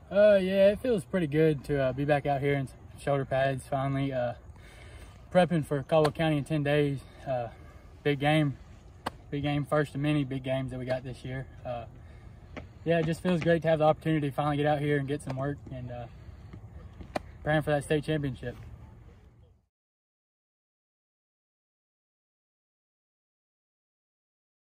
Yeah, it feels pretty good to be back out here in shoulder pads finally. Prepping for Caldwell County in 10 days. Big game, first of many big games that we got this year. Yeah, it just feels great to have the opportunity to finally get out here and get some work and preparing for that state championship.